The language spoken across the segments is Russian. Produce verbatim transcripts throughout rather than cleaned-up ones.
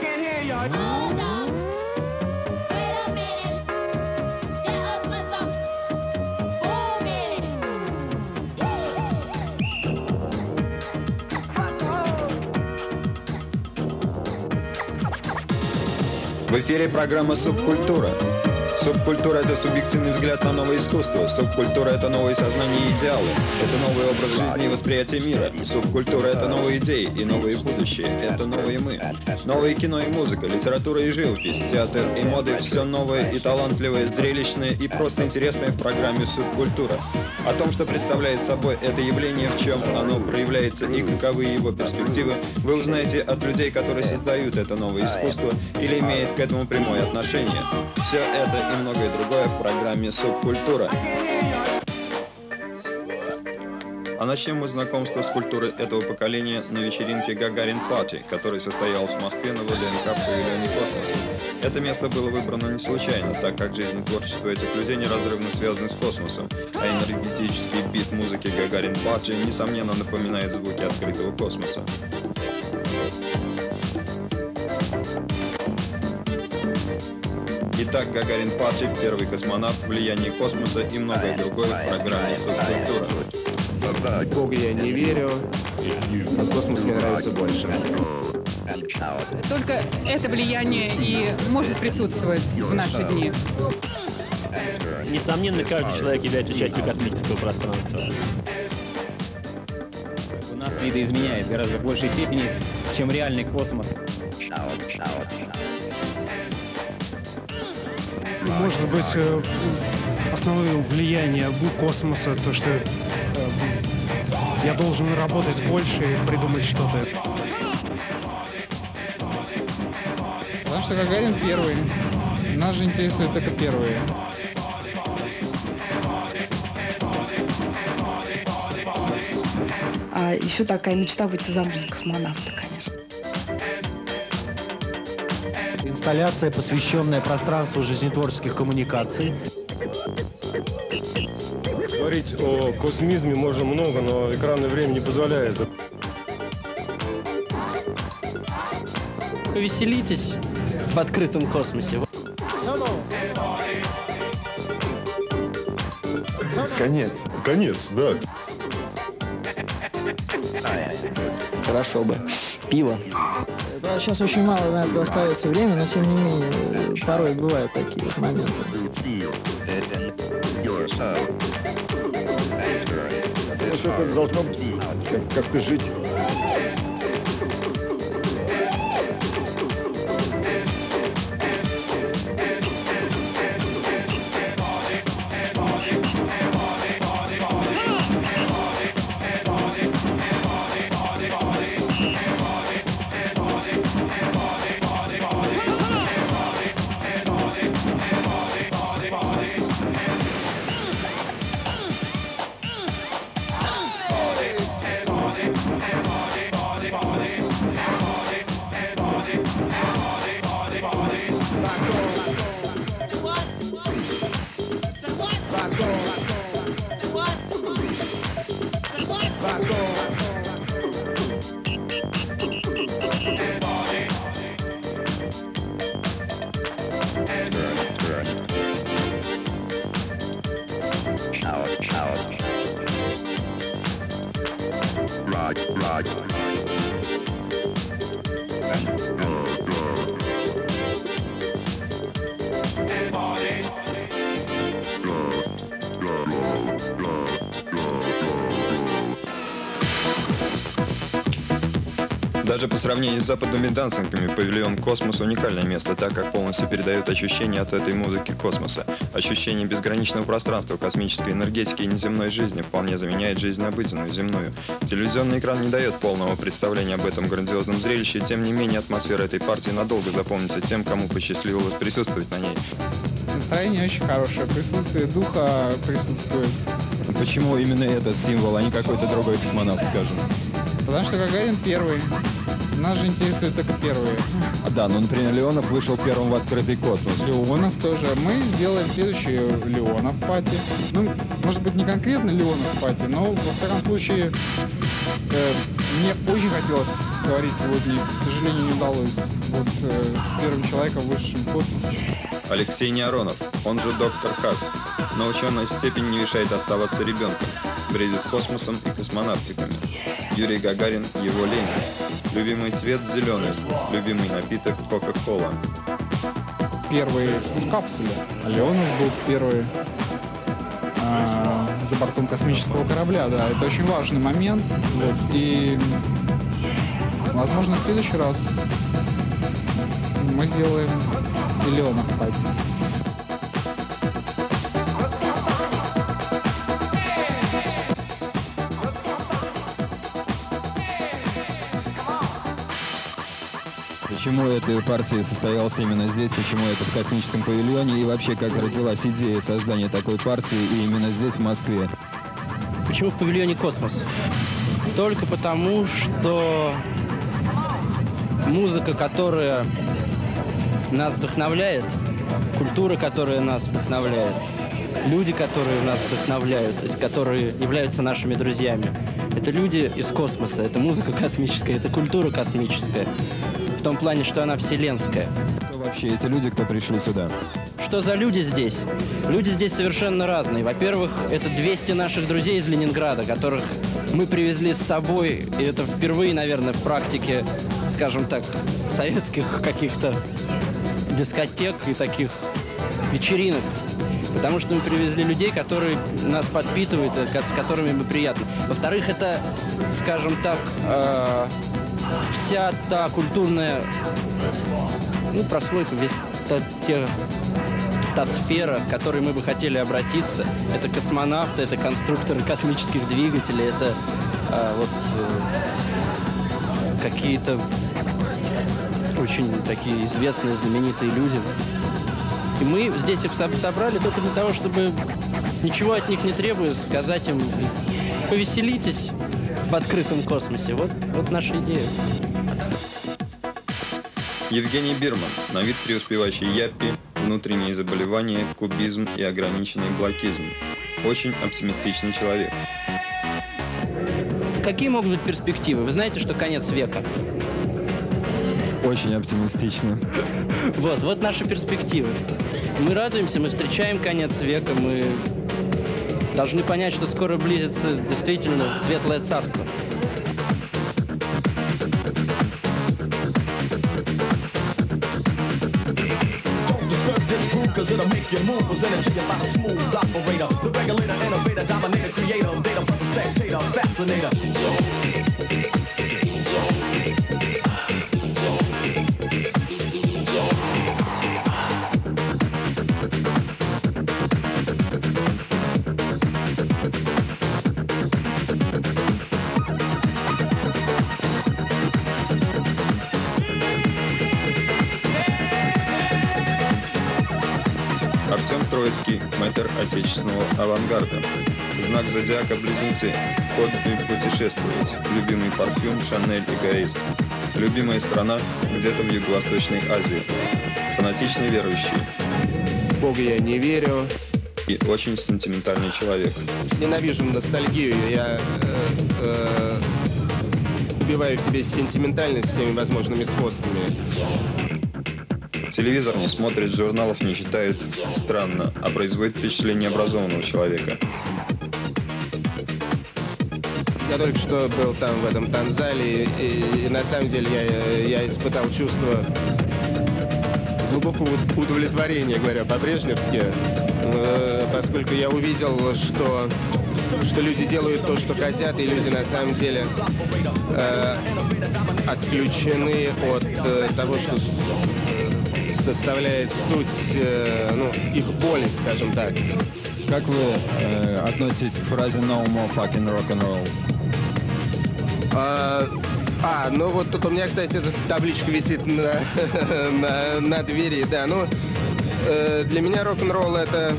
В эфире программа «Субкультура». Субкультура – это субъективный взгляд на новое искусство. Субкультура – это новые сознания и идеалы. Это новый образ жизни и восприятие мира. Субкультура – это новые идеи и новые будущее. Это новые мы. Новое кино и музыка, литература и живопись, театр и моды – все новое и талантливое, зрелищное и просто интересное в программе «Субкультура». О том, что представляет собой это явление, в чем оно проявляется и каковы его перспективы, вы узнаете от людей, которые создают это новое искусство или имеют к этому прямое отношение. Все это и многое другое в программе «Субкультура». А начнем мы знакомство с культурой этого поколения на вечеринке «Гагарин Пати», которая состоялась в Москве на ВДНХ в павильоне «Космос». Это место было выбрано не случайно, так как жизнь и творчество этих людей неразрывно связаны с космосом, а энергетический бит музыки «Гагарин Пати» несомненно напоминает звуки открытого космоса. Итак, Гагарин Пати, первый космонавт, влияние космоса и многое другое в программе «Субкультура». В Бога я не верю, но космос мне нравится больше. Только это влияние и может присутствовать в наши дни. Несомненно, каждый человек является частью космического пространства. У нас видоизменяет гораздо в большей степени, чем реальный космос. Может быть, основное влияние космоса, то, что я должен работать больше и придумать что-то. Потому что Гагарин первый. Нас же интересует только первые. А еще такая мечта выйти замуж за космонавта, конечно. Инсталляция, посвященная пространству жизнетворческих коммуникаций. Говорить о космизме можно много, но экранное время не позволяет. Повеселитесь в открытом космосе. Конец. Конец, да. Хорошо бы. Пиво. Да, сейчас очень мало на это остается времени, но тем не менее, порой бывают такие вот моменты. Это должно как-то жить. Даже по сравнению с западными дансингами, павильон «Космос» — уникальное место, так как полностью передает ощущение от этой музыки космоса. Ощущение безграничного пространства, космической энергетики и неземной жизни вполне заменяет жизнь обыденную, земную. Телевизионный экран не дает полного представления об этом грандиозном зрелище, тем не менее атмосфера этой партии надолго запомнится тем, кому посчастливилось присутствовать на ней. Настроение очень хорошее, присутствие духа присутствует. Почему именно этот символ, а не какой-то другой космонавт, скажем? Потому что Гагарин первый. Нас же интересуют только первые. А, да, ну, например, Леонов вышел первым в открытый космос. Леонов тоже. Мы сделаем следующий Леонов Пати. Ну, может быть, не конкретно Леонов Пати, но, во всяком случае, э, Мне очень хотелось говорить сегодня, к сожалению, не удалось. Вот э, с первым человеком, вышедшим в космос. Алексей Неаронов, он же доктор Хас, но ученая степень не мешает оставаться ребенком, бредит космосом и космонавтиками. Юрий Гагарин, его Ленин. Любимый цвет зеленый, любимый напиток Кока-Кола. Первый в капсуле. А Леонов был первый а, за бортом космического корабля, да. Это очень важный момент. Вот. И, возможно, в следующий раз мы сделаем и Леонов, кстати. Почему эта партия состоялась именно здесь, почему это в космическом павильоне, и вообще как родилась идея создания такой партии и именно здесь, в Москве? Почему в павильоне «Космос»? Только потому, что музыка, которая нас вдохновляет, культура, которая нас вдохновляет, люди, которые нас вдохновляют, то есть которые являются нашими друзьями, это люди из космоса, это музыка космическая, это культура космическая. В том плане, что она вселенская. Кто вообще эти люди, кто пришли сюда? Что за люди здесь? Люди здесь совершенно разные. Во-первых, это двести наших друзей из Ленинграда, которых мы привезли с собой. И это впервые, наверное, в практике, скажем так, советских каких-то дискотек и таких вечеринок. Потому что мы привезли людей, которые нас подпитывают, с которыми мы приятны. Во-вторых, это, скажем так, э вся та культурная, ну, прослойка, весь та, те, та сфера, к которой мы бы хотели обратиться. Это космонавты, это конструкторы космических двигателей, это а, вот э, какие-то очень такие известные, знаменитые люди. И мы здесь их собрали только для того, чтобы ничего от них не требуя, сказать им: повеселитесь в открытом космосе. Вот, вот наша идея. Евгений Бирман, на вид преуспевающий яппи, внутренние заболевания, кубизм и ограниченный блокизм. Очень оптимистичный человек. Какие могут быть перспективы? Вы знаете, что конец века? Очень оптимистично. Вот, вот наши перспективы. Мы радуемся, мы встречаем конец века, мы должны понять, что скоро близится действительно светлое царство. Артем Троицкий, мэтр отечественного авангарда. Знак зодиака Близнецы. Хобби путешествовать. Любимый парфюм Шанель Эгоист. Любимая страна где-то в Юго-Восточной Азии. Фанатичный верующий. В Бога я не верю. И очень сентиментальный человек. Ненавижу ностальгию. Я э, э, убиваю в себе сентиментальность всеми возможными способами. Телевизор не смотрит, журналов не читает. Странно, а производит впечатление образованного человека. Я только что был там, в этом танзале, и, и на самом деле я, я испытал чувство глубокого удовлетворения, говоря по-брежневски, э, поскольку я увидел, что, что люди делают то, что хотят, и люди на самом деле э, отключены от э, того, что составляет суть э, ну, их боли, скажем так. Как вы э, относитесь к фразе «No more fucking rock'n'roll»? А, а, ну вот тут у меня, кстати, эта табличка висит на, на, на двери, да, ну, э, для меня рок-н-ролл это,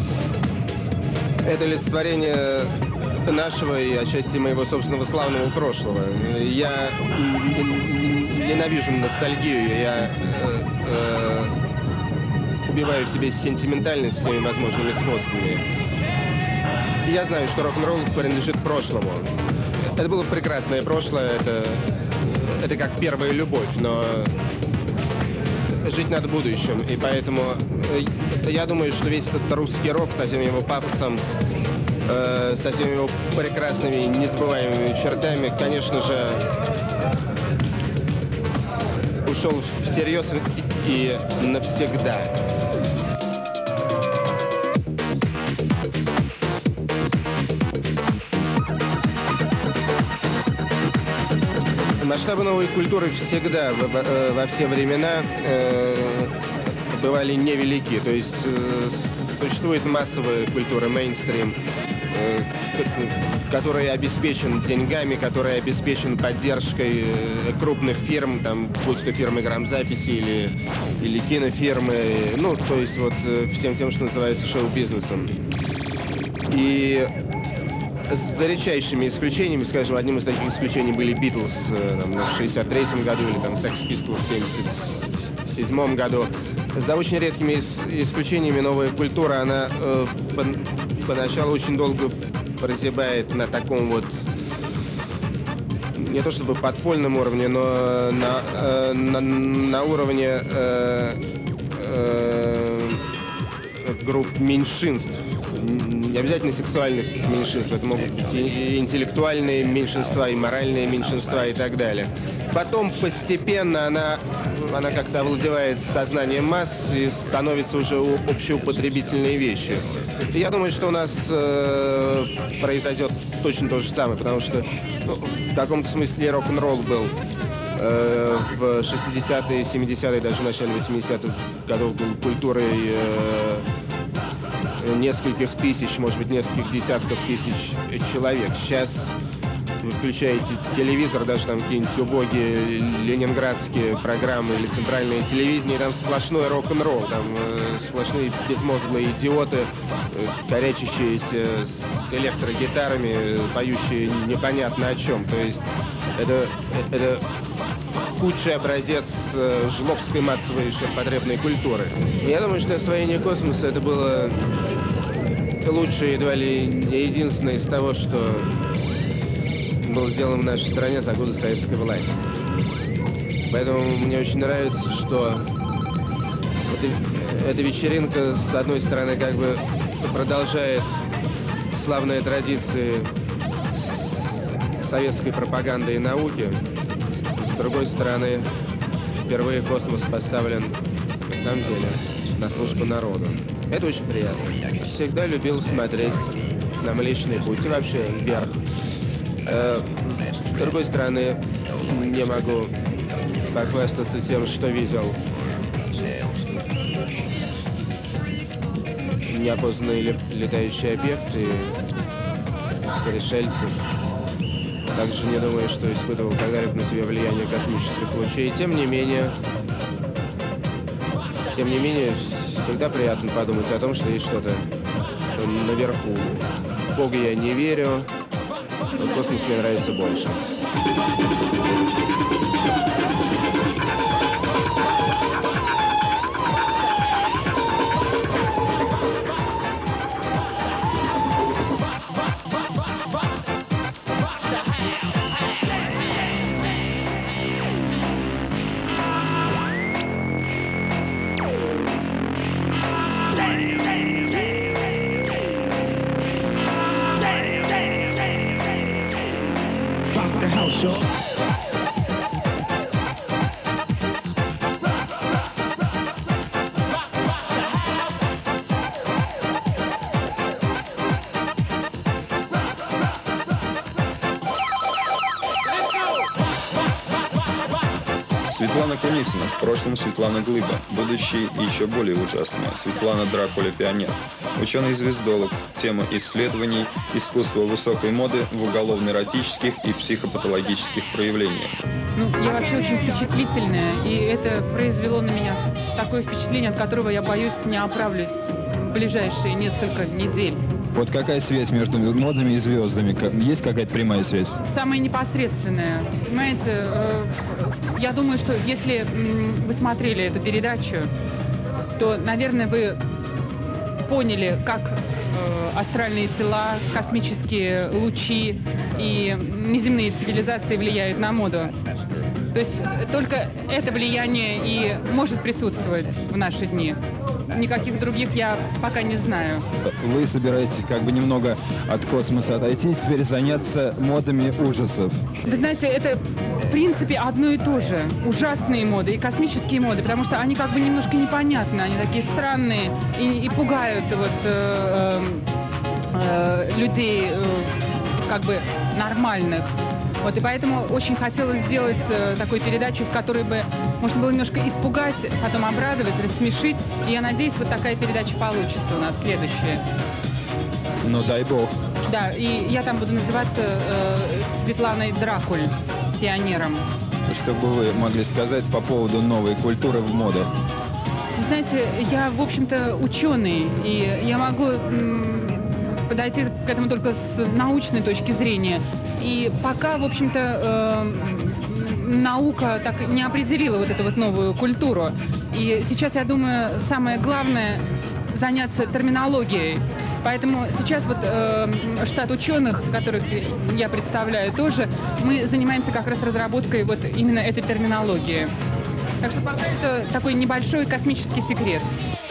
это олицетворение нашего и отчасти моего собственного славного прошлого. Я ненавижу ностальгию, я э, э, убиваю в себе сентиментальность всеми возможными способами. И я знаю, что рок-н-ролл принадлежит прошлому. это было прекрасное прошлое, это, это как первая любовь, но жить надо будущим. И поэтому я думаю, что весь этот русский рок со всем его пафосом, э, со всеми его прекрасными, незабываемыми чертами, конечно же, ушел всерьез и навсегда. Масштабы новой культуры всегда, во, во все времена, э, бывали невелики. То есть э, существует массовая культура, мейнстрим, э, который обеспечен деньгами, который обеспечен поддержкой э, крупных фирм, там, будь то фирмы грамзаписи или, или кинофирмы, ну, то есть вот э, всем тем, что называется шоу-бизнесом. И за редчайшими исключениями, скажем, одним из таких исключений были Битлз там, в шестьдесят третьем году или там Sex Pistols в семьдесят седьмом году. За очень редкими исключениями новая культура, она э, по, поначалу очень долго прозябает на таком вот, не то чтобы подпольном уровне, но на, э, на, на уровне э, э, групп меньшинств. Не обязательно сексуальных меньшинств, это могут быть и интеллектуальные меньшинства, и моральные меньшинства, и так далее. Потом постепенно она, она как-то овладевает сознанием масс и становится уже общеупотребительной вещью. И я думаю, что у нас э, произойдет точно то же самое, потому что ну, в каком-то смысле рок-н-ролл был э, в шестидесятые, семидесятые, даже в начале восьмидесятых годов был культурой э, нескольких тысяч, может быть, нескольких десятков тысяч человек. Сейчас вы включаете телевизор, даже там какие-нибудь убогие ленинградские программы или центральное телевидение, там сплошной рок-н-ролл, там э, сплошные безмозглые идиоты, э, корячащиеся с электрогитарами, э, поющие непонятно о чем. То есть это, это худший образец э, жлобской массовой ширпотребной культуры. Я думаю, что освоение космоса это было лучшее, едва ли не единственное из того, что было сделано в нашей стране за годы советской власти. Поэтому мне очень нравится, что эта, эта вечеринка, с одной стороны, как бы продолжает славные традиции советской пропаганды и науки. С другой стороны, впервые космос поставлен, на самом деле, на службу народу. Это очень приятно. Всегда любил смотреть на Млечный Путь и вообще вверх. Э, с другой стороны, не могу похвастаться тем, что видел неопознанные летающие объекты, пришельцы. Также не думаю, что испытывал когда-либо на себя влияние космических лучей. Тем не менее, тем не менее, всегда приятно подумать о том, что есть что-то наверху. В Бога я не верю, но космос мне нравится больше. Светлана Кунисина, в прошлом Светлана Глыба, будущее еще более ужасное. Светлана Дракула-пионер. Ученый-звездолог. Тема исследований искусства высокой моды в уголовно-эротических и психопатологических проявлениях. Ну, я вообще очень впечатлительная, и это произвело на меня такое впечатление, от которого я боюсь не оправлюсь в ближайшие несколько недель. Вот какая связь между модными и звездами? Есть какая-то прямая связь? Самая непосредственная. Понимаете, э, я думаю, что если м, вы смотрели эту передачу, то, наверное, вы поняли, как э, астральные тела, космические лучи и неземные цивилизации влияют на моду. То есть только это влияние и может присутствовать в наши дни. Никаких других я пока не знаю. Вы собираетесь как бы немного от космоса отойти и теперь заняться модами ужасов. Вы знаете, это в принципе одно и то же. Ужасные моды и космические моды, потому что они как бы немножко непонятны, они такие странные и, и пугают вот, э, э, людей э, как бы нормальных. Вот, и поэтому очень хотелось сделать э, такую передачу, в которой бы можно было немножко испугать, потом обрадовать, рассмешить. И я надеюсь, вот такая передача получится у нас следующая. Ну, дай бог. Да, и я там буду называться э, Светланой Дракуль, пионером. Что бы вы могли сказать по поводу новой культуры в моде? Вы знаете, я, в общем-то, ученый, и я могу м, подойти к этому только с научной точки зрения. И пока, в общем-то, э, наука так не определила вот эту вот новую культуру. И сейчас, я думаю, самое главное — заняться терминологией. Поэтому сейчас вот э, штат ученых, которых я представляю тоже, мы занимаемся как раз разработкой вот именно этой терминологии. Так что пока это такой небольшой космический секрет.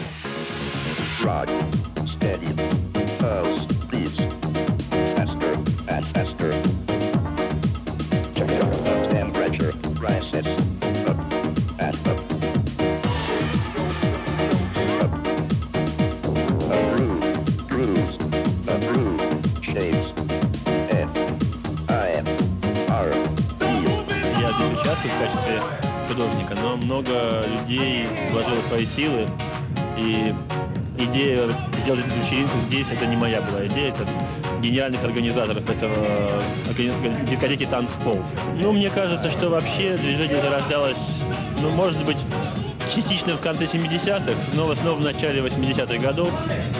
В качестве художника, но много людей вложило свои силы, и идея сделать эту вечеринку здесь, это не моя была идея, это гениальных организаторов этого дискотеки «Танцпол». Ну, мне кажется, что вообще движение зарождалось, ну, может быть, частично в конце семидесятых, но в основном в начале восьмидесятых годов.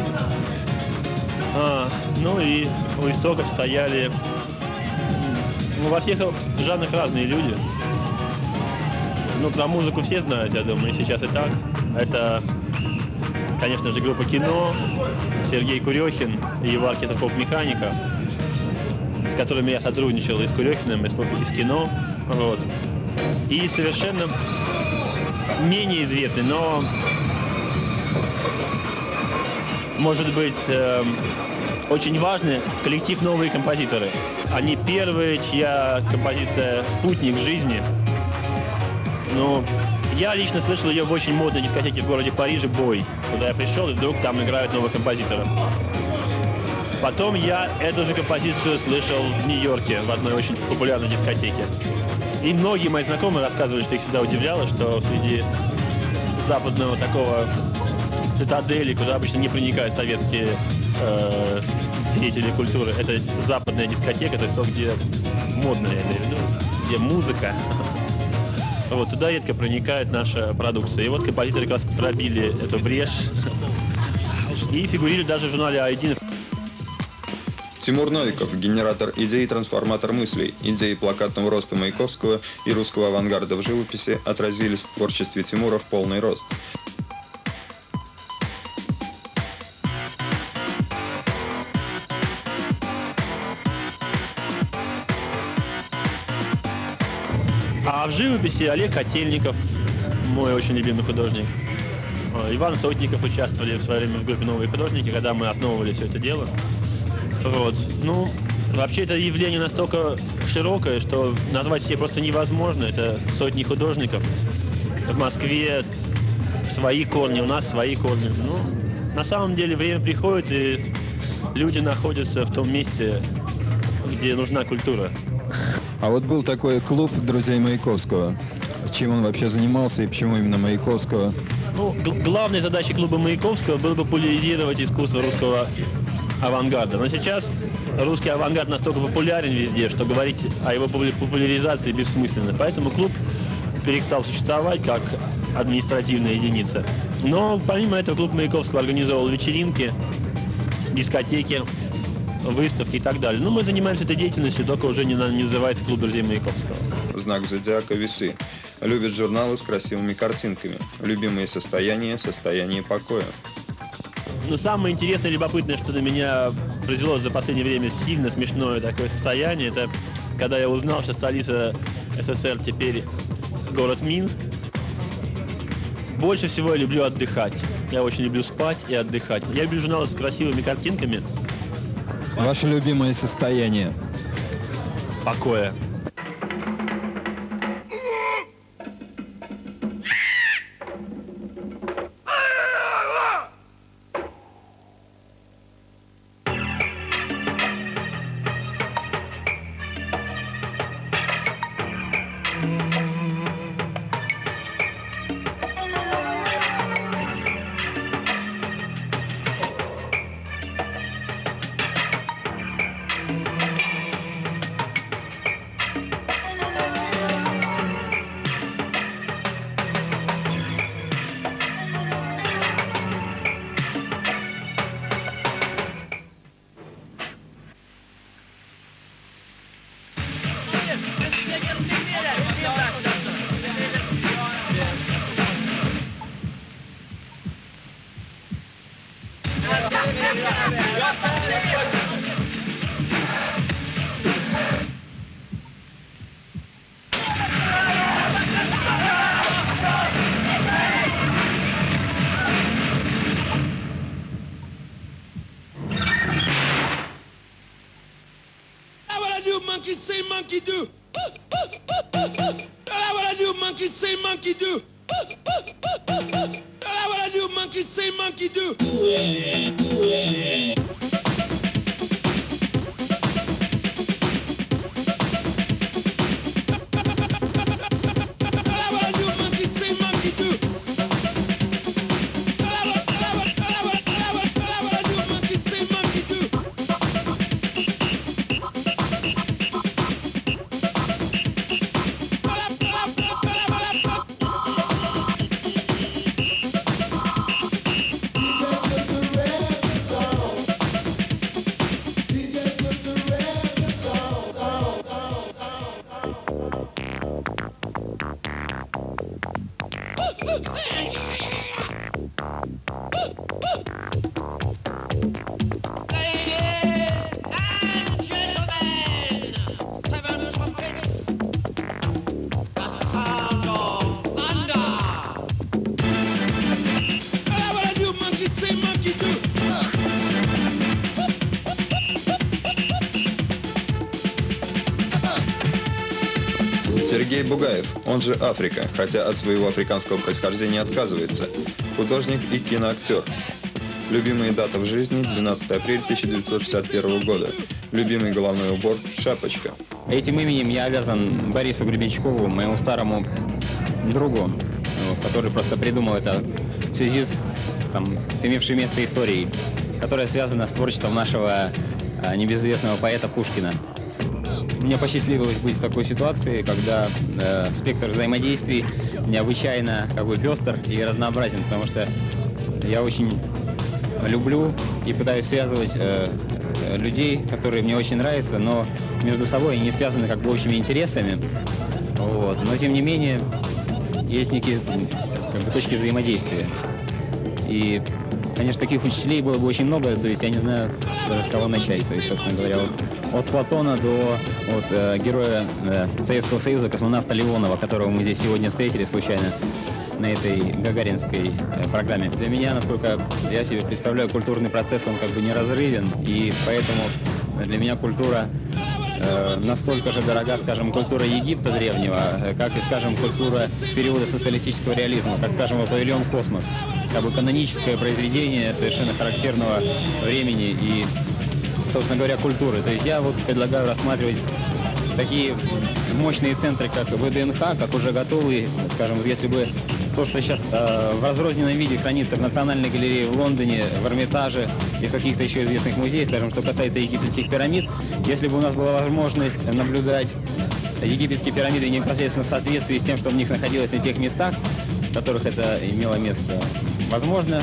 А, ну и у истоков стояли, ну, во всех жанрах разные люди. Ну, про музыку все знают, я думаю, и сейчас и так. Это, конечно же, группа «Кино», Сергей Курехин и его оркестр «Поп-механика», с которыми я сотрудничал и с Курехиным, и с, и с «Кино». Вот. И совершенно менее известный, но, может быть, э, очень важный коллектив «Новые композиторы». Они первые, чья композиция «Спутник жизни». Ну, я лично слышал ее в очень модной дискотеке в городе Париже «Бой», куда я пришел, и вдруг там играют новых композиторов. Потом я эту же композицию слышал в Нью-Йорке, в одной очень популярной дискотеке. И многие мои знакомые рассказывали, что их всегда удивляло, что среди западного такого цитадели, куда обычно не проникают советские э, деятели культуры, это западная дискотека, то есть то, где модная, я имею в виду, где музыка. Вот, туда редко проникает наша продукция. И вот композиторы как раз пробили эту брешь и фигурировали даже в журнале ай ди. Тимур Новиков, генератор идей, трансформатор мыслей. Идеи плакатного роста Маяковского и русского авангарда в живописи отразились в творчестве Тимура в полный рост. А в живописи Олег Котельников, мой очень любимый художник. Иван Сотников участвовали в свое время в группе «Новые художники», когда мы основывали все это дело. Вот. Ну, вообще это явление настолько широкое, что назвать все просто невозможно. Это сотни художников. В Москве свои корни, у нас свои корни. Ну, на самом деле время приходит, и люди находятся в том месте, где нужна культура. А вот был такой клуб друзей Маяковского. Чем он вообще занимался и почему именно Маяковского? Ну, главной задачей клуба Маяковского было популяризировать искусство русского авангарда. Но сейчас русский авангард настолько популярен везде, что говорить о его популяризации бессмысленно. Поэтому клуб перестал существовать как административная единица. Но помимо этого клуб Маяковского организовал вечеринки, дискотеки, выставки и так далее. Но мы занимаемся этой деятельностью, только уже не, не называется клуб друзей Маяковского. Знак зодиака — весы. Любит журналы с красивыми картинками. Любимые состояния — состояние покоя. Но самое интересное и любопытное, что на меня произвело за последнее время сильно смешное такое состояние, это когда я узнал, что столица СССР теперь город Минск. Больше всего я люблю отдыхать. Я очень люблю спать и отдыхать. Я люблю журналы с красивыми картинками. Ваше любимое состояние? Покоя. Monkey say monkey do. That's what I do. Monkey say monkey do. That's what I do. Monkey say monkey do. Сергей Бугаев, он же Африка, хотя от своего африканского происхождения отказывается. Художник и киноактер. Любимая дата в жизни – двенадцатое апреля тысяча девятьсот шестьдесят первого года. Любимый головной убор – шапочка. Этим именем я обязан Борису Гребенщикову, моему старому другу, который просто придумал это в связи с, там, с имевшей место историей, которая связана с творчеством нашего а, небезызвестного поэта Пушкина. Мне посчастливилось быть в такой ситуации, когда э, спектр взаимодействий необычайно как бы пестр и разнообразен, потому что я очень люблю и пытаюсь связывать э, людей, которые мне очень нравятся, но между собой не связаны как бы общими интересами. Вот. Но тем не менее есть некие как бы, точки взаимодействия. И, конечно, таких учителей было бы очень много, то есть я не знаю, даже с кого начать. То есть, собственно говоря, вот от Платона до вот, э, героя э, Советского Союза, космонавта Леонова, которого мы здесь сегодня встретили случайно на этой гагаринской э, программе. Для меня, насколько я себе представляю, культурный процесс, он как бы неразрывен, и поэтому для меня культура э, настолько же дорога, скажем, культура Египта древнего, э, как и, скажем, культура периода социалистического реализма, как, скажем, павильон «Космос», как бы каноническое произведение совершенно характерного времени и, собственно говоря, культуры. То есть я вот предлагаю рассматривать такие мощные центры, как ВДНХ, как уже готовые, скажем, если бы то, что сейчас э, в разрозненном виде хранится в Национальной галерее в Лондоне, в Эрмитаже и в каких-то еще известных музеях, скажем, что касается египетских пирамид, если бы у нас была возможность наблюдать египетские пирамиды непосредственно в соответствии с тем, что в них находилось на тех местах, в которых это имело место, возможно,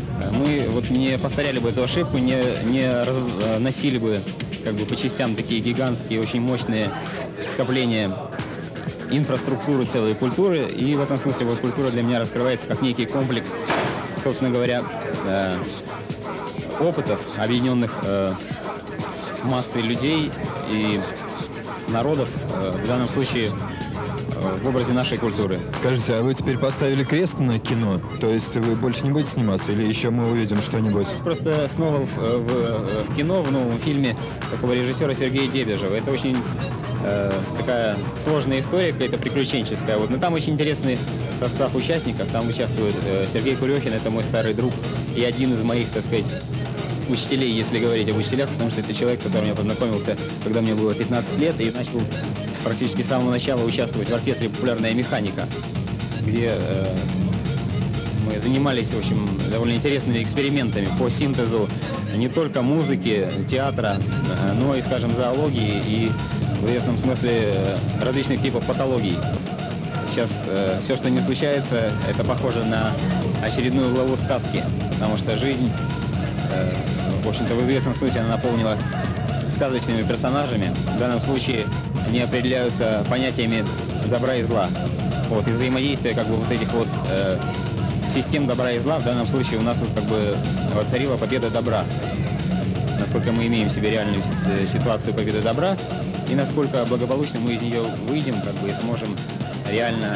мы вот не повторяли бы эту ошибку, не, не разносили бы как бы по частям такие гигантские, очень мощные скопления инфраструктуры целой культуры. И в этом смысле вот культура для меня раскрывается как некий комплекс, собственно говоря, э, опытов, объединенных э, массой людей и народов, э, в данном случае в образе нашей культуры. Скажите, а вы теперь поставили крест на кино? То есть вы больше не будете сниматься или еще мы увидим что-нибудь? Просто снова в, в, в кино, в новом фильме такого режиссера Сергея Дебежева. Это очень э, такая сложная история, какая-то приключенческая. Вот. Но там очень интересный состав участников. Там участвует э, Сергей Курехин, это мой старый друг и один из моих, так сказать, учителей, если говорить об учителях, потому что это человек, с которым я познакомился, когда мне было пятнадцать лет, и начал практически с самого начала участвовать в оркестре «Популярная механика», где э, мы занимались, в общем, довольно интересными экспериментами по синтезу не только музыки, театра, э, но и, скажем, зоологии и, в известном смысле, э, различных типов патологий. Сейчас э, все, что не случается, это похоже на очередную главу сказки, потому что жизнь, э, в общем-то, в известном смысле она наполнила сказочными персонажами. В данном случае они определяются понятиями добра и зла. Вот, и взаимодействие как бы вот этих вот э, систем добра и зла в данном случае у нас вот как бы воцарила победа добра. Насколько мы имеем в себе реальную ситуацию победы добра и насколько благополучно мы из нее выйдем, как бы и сможем реально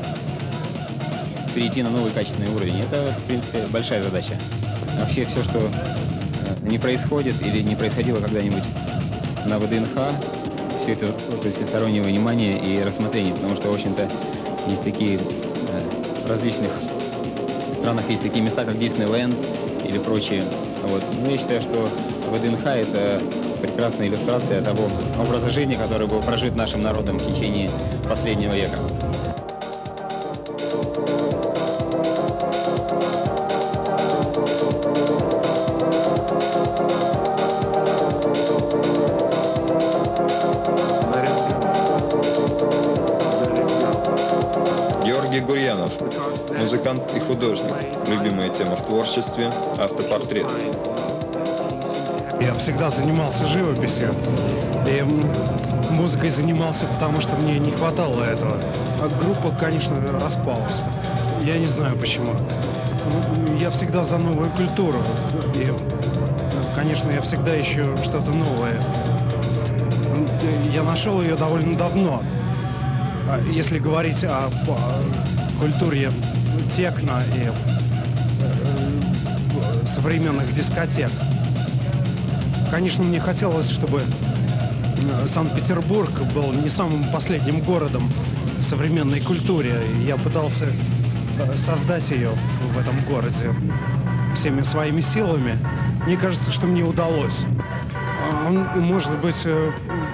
э, перейти на новый качественный уровень. Это, в принципе, большая задача. Вообще все, что э, не происходит или не происходило когда-нибудь на ВДНХ, все это заслуживает всестороннего внимания и рассмотрения, потому что, в общем-то, есть такие э, различных странах, есть такие места, как Диснейленд или прочие. Вот. Но я считаю, что ВДНХ – это прекрасная иллюстрация того образа жизни, который был прожит нашим народом в течение последнего века. Георгий Гурьянов, музыкант и художник. Любимая тема в творчестве – автопортрет. Я всегда занимался живописью. И музыкой занимался, потому что мне не хватало этого. А группа, конечно, распалась. Я не знаю почему. Я всегда за новую культуру. И, конечно, я всегда ищу что-то новое. Я нашел ее довольно давно. Если говорить о, о культуре техно и э, современных дискотек, конечно, мне хотелось, чтобы Санкт-Петербург был не самым последним городом в современной культуре. Я пытался создать ее в этом городе всеми своими силами. Мне кажется, что мне удалось. Может быть,